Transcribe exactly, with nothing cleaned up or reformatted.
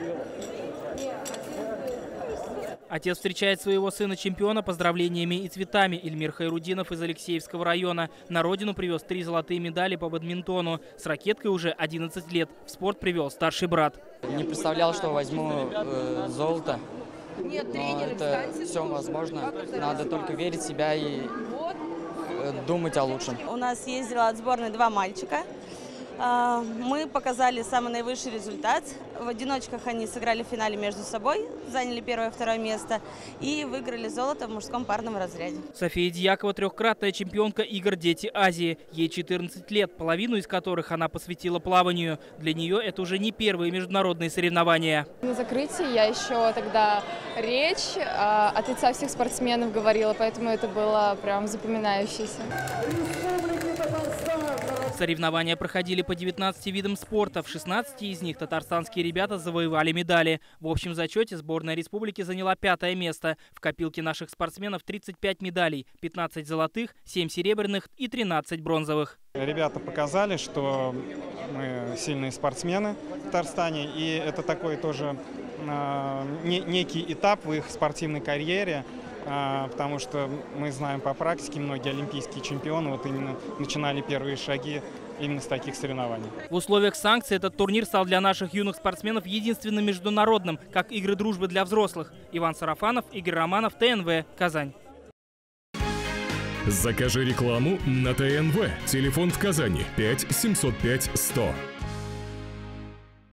Отец встречает своего сына-чемпиона поздравлениями и цветами. Ильмир Хайрудинов из Алексеевского района. На родину привез три золотые медали по бадминтону. С ракеткой уже одиннадцать лет. В спорт привел старший брат. Не представлял, что возьму э, золото. Нет, но это все возможно. Надо только верить в себя и э, думать о лучшем. У нас ездила от сборной два мальчика. Мы показали самый наивысший результат. В одиночках они сыграли в финале между собой, заняли первое и второе место и выиграли золото в мужском парном разряде. София Дьякова – трехкратная чемпионка игр «Дети Азии». Ей четырнадцать лет, половину из которых она посвятила плаванию. Для нее это уже не первые международные соревнования. На закрытии я еще тогда речь от лица всех спортсменов говорила, поэтому это было прям запоминающееся. Соревнования проходили по девятнадцати видам спорта. В шестнадцати из них татарстанские ребята завоевали медали. В общем зачете сборная республики заняла пятое место. В копилке наших спортсменов тридцать пять медалей, пятнадцать золотых, семь серебряных и тринадцать бронзовых. Ребята показали, что мы сильные спортсмены в Татарстане. И это такой тоже э, не, некий этап в их спортивной карьере. Потому что мы знаем по практике, многие олимпийские чемпионы вот именно начинали первые шаги именно с таких соревнований. В условиях санкций этот турнир стал для наших юных спортсменов единственным международным, как игры дружбы для взрослых. Иван Сарафанов, Игорь Романов, ТНВ, Казань. Закажи рекламу на ТНВ. Телефон в Казани пять семьсот пять сто.